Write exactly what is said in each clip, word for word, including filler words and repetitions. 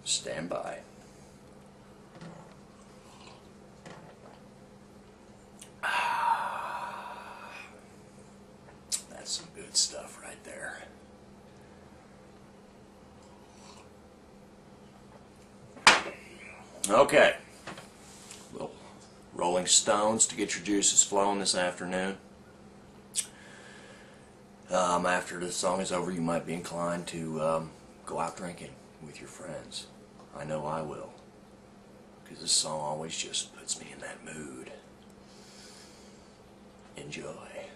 Stand by. That's some good stuff right there. Okay. Little Rolling Stones to get your juices flowing this afternoon. Um, after the song is over, you might be inclined to um, go out drinking with your friends. I know I will, because this song always just puts me in that mood. Enjoy.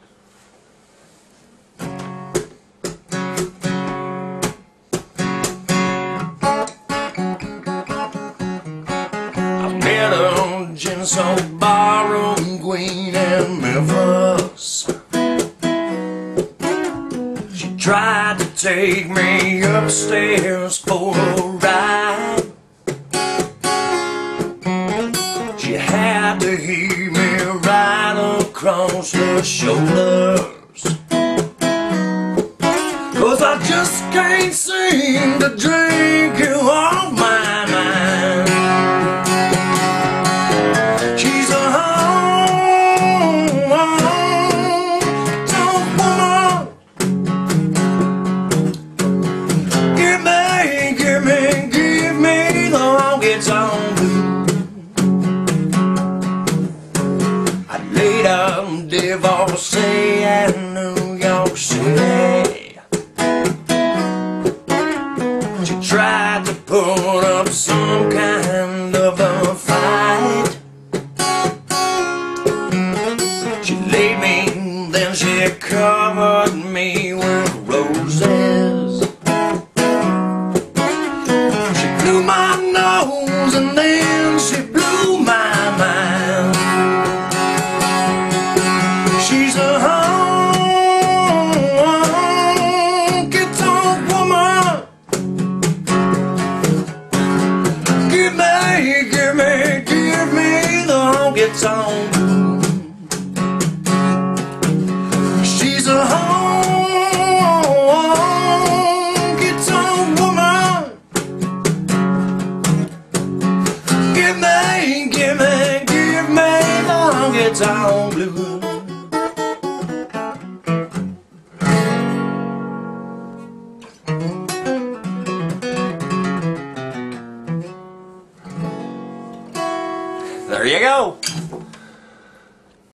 I met a Genesis barroom queen in Memphis. She tried to take me upstairs for a ride. She had to heave me right across her shoulders, 'cause I just can't seem to drink you off my mind. She's a home, tough woman. Give me, give me, give me the long it's on blue. I laid a divorcee in New York City. She tried to put up some kind of a fight. She laid me, then she covered me with roses. She blew my nose and then she blew my mind. She's a honky-tonk woman. Give me, give me, give me the honky-tonk. She's a honky-tonk woman. Give me, give me, give me the honky-tonk blues. There you go.